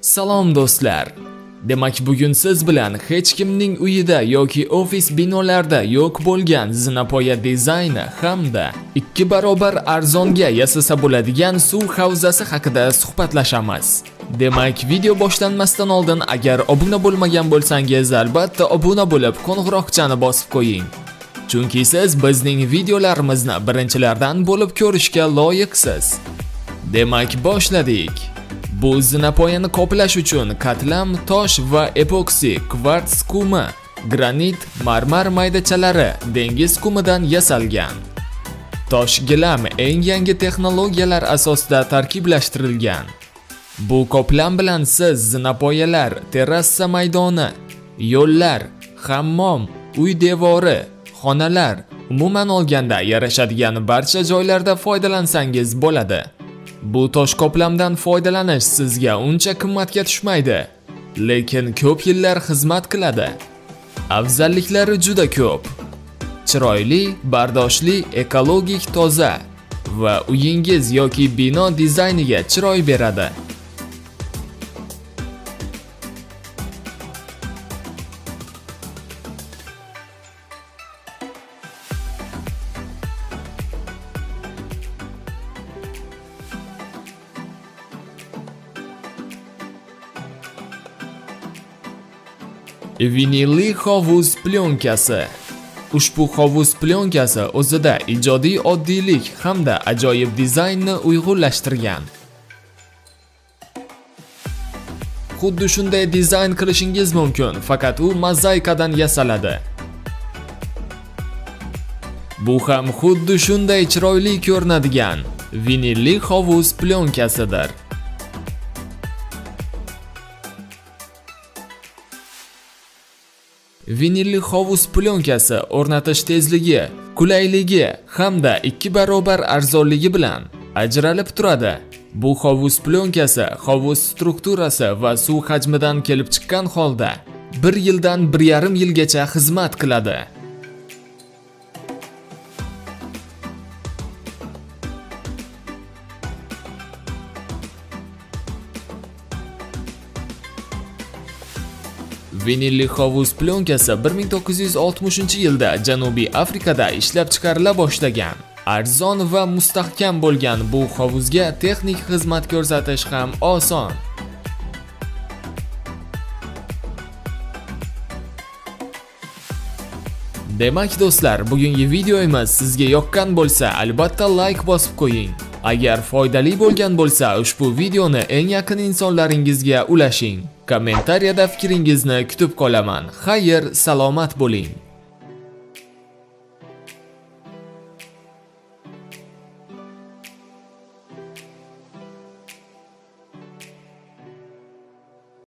Salom do'stlar. Demak bugun siz bilan hech kimning uyida yoki ofis binolarda yo'q bo'lgan zinapoya dizayni hamda 2 barobar arzonga yasasa bo'ladigan suv havzasi haqida suhbatlashamiz. Demak, video boshlanmasdan oldin agar obuna bo'lmagan bo'lsangiz, albatta obuna bo'lib, qo'ng'iroqchani bosib qo'ying. Chunki siz bizning videolarimizni birinchilardan bo'lib ko'rishga loyiqsiz. Demak, boshladik. Bu zinapoyani qoplash uchun qatlam, tosh va epoksi, kvarts kumi, granit, marmar maydachalari dengiz kumidan yasalgan. Tosh gilam eng yangi texnologiyalar asosida tarkiblashtirilgan. Bu qoplam bilan siz zinapoyalar, terrasa maydoni, yo'llar, hammom, uy devori, xonalar, umuman olganda yarashadigan barcha joylarda foydalansangiz bo'ladi. Bu tosh qoplamdan foydalanish sizga uncha qimmatga tushmaydi, lekin ko'p yillar xizmat qiladi. Afzalliklari juda ko'p. Chiroyli, bardoshli, ekologik, toza va uyingiz yoki bino dizayniga chiroy beradi. Vinilli hovuz plyonkasi. Ushbu hovuz plyonkasi o'zida ijodiy oddiylik hamda ajoyib dizaynni uyg'unlashtirgan. Xuddi shunday dizayn qilishingiz mumkin, faqat u mozaikadan yasaladi. Bu ham xuddi shunday chiroyli ko'rinadigan vinilli hovuz plyonkasidir. Vinilli hovuz plyonkasi o'rnatish tezligi, qulayligi hamda 2 barobar arzonligi bilan ajralib turadi. Bu hovuz plyonkasi hovuz strukturasi va suv hajmidan kelib chiqqan holda 1 yildan 1,5 yilgacha xizmat qiladi. Vinilli hovuz plyonkasi 1960-yilda Janubiy Afrikada ishlab chiqarila boshlagan. Arzon va mustahkam bo'lgan bu hovuzga texnik xizmat ko'rsatish ham oson. Demak do'stlar, bugungi videomiz sizga yoqqan bo'lsa, albatta like bosib qo'ying. Agar foydali bo'lgan bo'lsa, ushbu videoni eng yaqin insonlaringizga ulashing. Kommentariyada fikringizni kutib qolaman. Xayr, salomat bo'ling.